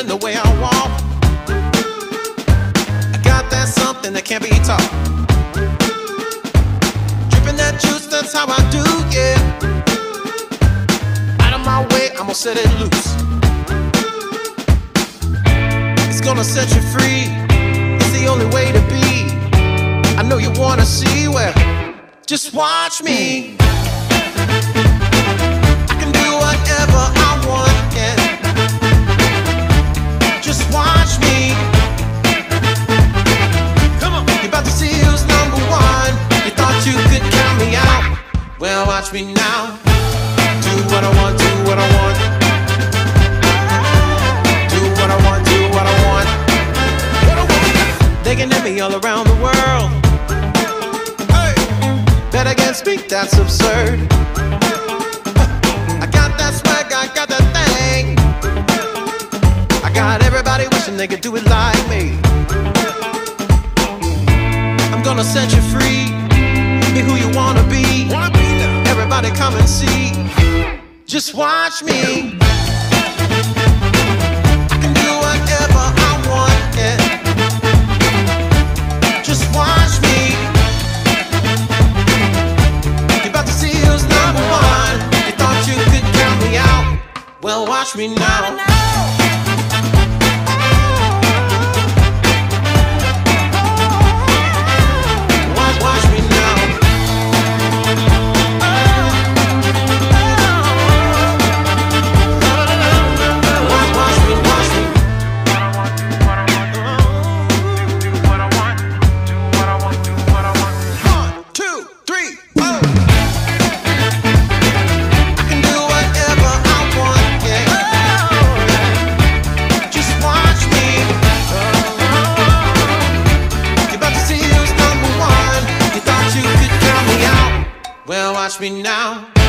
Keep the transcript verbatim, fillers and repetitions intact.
the way I walk. I got that something that can't be taught. Dripping that juice, that's how I do, yeah. Out of my way, I'm gonna set it loose. It's gonna set you free. It's the only way to be. I know you wanna see, well, just watch me. I can do whatever I want, yeah. Just watch me. Come on, you're about to see who's number one. You thought you could count me out. Well, watch me now. Do what I want, do what I want. Do what I want, do what I want. What I want. They can hit me all around the world. Hey, bet against me, that's absurd. I got that swag, I got that thing. I got everybody wishing they could do it like me. I'm gonna set you free. Be who you wanna be. Everybody come and see. Just watch me. I can do whatever I want, yeah. Just watch me. You're about to see who's number one. You thought you could count me out. Well, watch me now. Well, watch me now.